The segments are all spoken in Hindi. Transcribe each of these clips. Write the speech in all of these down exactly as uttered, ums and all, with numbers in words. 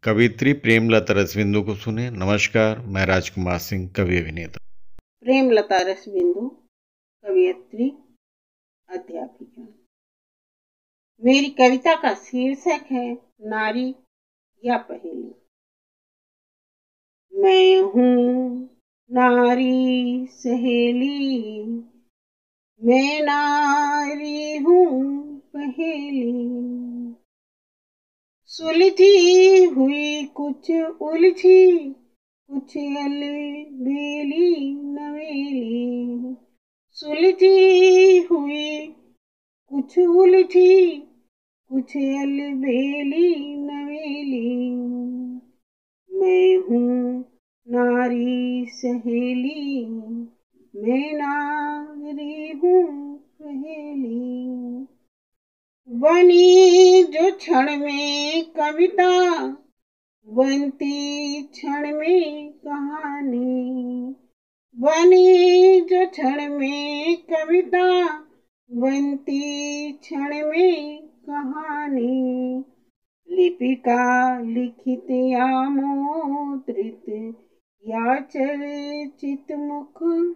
कवियत्री प्रेमलता रसबिंदु को सुने। नमस्कार, मैं राजकुमार सिंह, कवि अभिनेता। प्रेमलता रसबिंदु, कवियत्री, अध्यापिका। मेरी कविता का शीर्षक है नारी या पहेली। मैं हूँ नारी सहेली, मैं नारी हूँ पहेली, सुलझी हुई कुछ उलझी, कुछ अलबेली नवेली, सुलझी हुई कुछ उलझी, कुछ अलबेली नवेली। मैं हूँ नारी सहेली, मैं नारी हूँ पहेली, बनी जो क्षण में कविता, बनती क्षण में कहानी, बनी जो क्षण में कविता, बनती क्षण में कहानी, लिपिका लिखित आमोद्रित या चर्चित मुख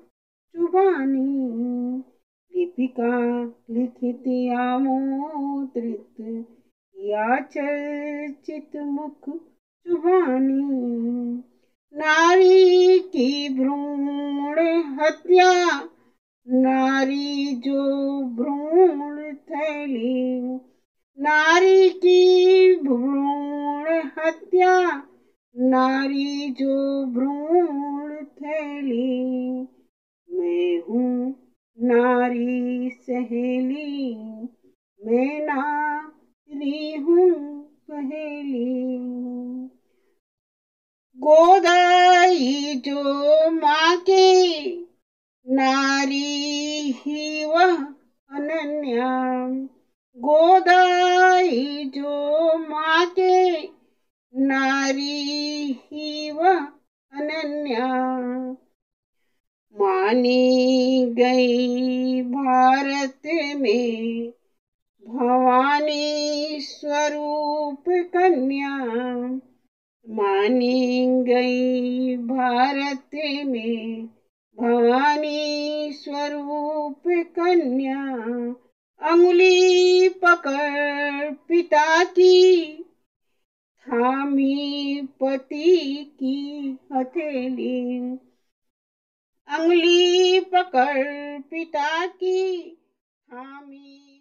जुबानी, लिपिका लिखित आमोद्रित या चर्चित मुख जुबानी, नारी की भ्रूण हत्या, नारी जो भ्रूण थैली, नारी की भ्रूण हत्या, नारी जो भ्रूण थैली। मैं हूँ नारी सहेली, मैं नारी हूँ पहेली, गोदाई जो माँ के, नारी ही वह अनन्या, गोदाई जो माँ के, नारी ही वह अनन्या, मानी गई भारत में भवानी स्वरूप कन्या, मानी गई भारत में भवानी स्वरूप कन्या, अंगुली पकड़ पिता की, थामी पति की हथेली, अंगुली पकड़ पिता की, थामी